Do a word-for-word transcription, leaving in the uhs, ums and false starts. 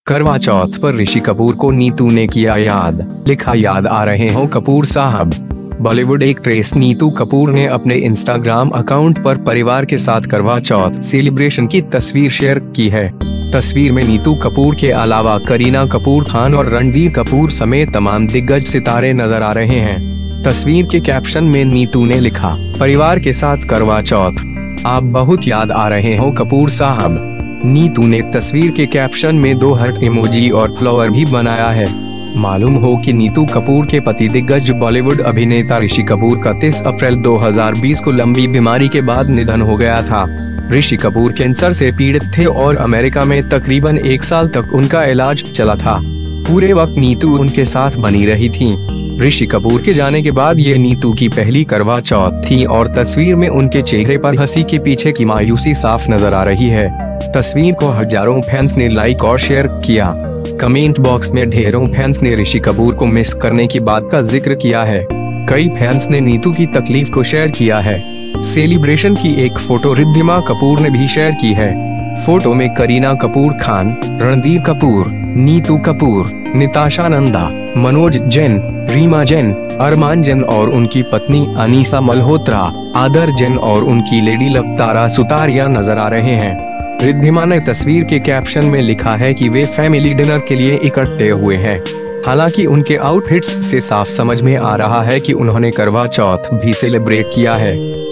करवा चौथ पर ऋषि कपूर को नीतू ने किया याद, लिखा याद आ रहे हो कपूर साहब। बॉलीवुड एक्ट्रेस नीतू कपूर ने अपने इंस्टाग्राम अकाउंट पर परिवार के साथ करवा चौथ सेलिब्रेशन की तस्वीर शेयर की है। तस्वीर में नीतू कपूर के अलावा करीना कपूर खान और रणबीर कपूर समेत तमाम दिग्गज सितारे नजर आ रहे हैं। तस्वीर के कैप्शन में नीतू ने लिखा, परिवार के साथ करवा चौथ, आप बहुत याद आ रहे हो कपूर साहब। नीतू ने तस्वीर के कैप्शन में दो हार्ट इमोजी और फ्लावर भी बनाया है। मालूम हो कि नीतू कपूर के पति दिग्गज बॉलीवुड अभिनेता ऋषि कपूर का तीस अप्रैल दो हज़ार बीस को लंबी बीमारी के बाद निधन हो गया था। ऋषि कपूर कैंसर से पीड़ित थे और अमेरिका में तकरीबन एक साल तक उनका इलाज चला था। पूरे वक्त नीतू उनके साथ बनी रही थी। ऋषि कपूर के जाने के बाद ये नीतू की पहली करवा चौथ थी और तस्वीर में उनके चेहरे पर हंसी के पीछे की मायूसी साफ नजर आ रही है। तस्वीर को हजारों फैंस ने लाइक और शेयर किया। कमेंट बॉक्स में ढेरों फैंस ने ऋषि कपूर को मिस करने की बात का जिक्र किया है। कई फैंस ने नीतू की तकलीफ को शेयर किया है। सेलिब्रेशन की एक फोटो रिद्धिमा कपूर ने भी शेयर की है। फोटो में करीना कपूर खान, रणबीर कपूर, नीतू कपूर, निताशा नंदा, मनोज जैन, रीमा जैन, अरमान जैन और उनकी पत्नी अनीसा मल्होत्रा, आदर जैन और उनकी लेडी लव तारा सुतारिया नजर आ रहे हैं। रिद्धिमा ने तस्वीर के कैप्शन में लिखा है कि वे फैमिली डिनर के लिए इकट्ठे हुए हैं। हालांकि उनके आउटफिट्स से साफ समझ में आ रहा है कि उन्होंने करवा चौथ भी सेलिब्रेट किया है।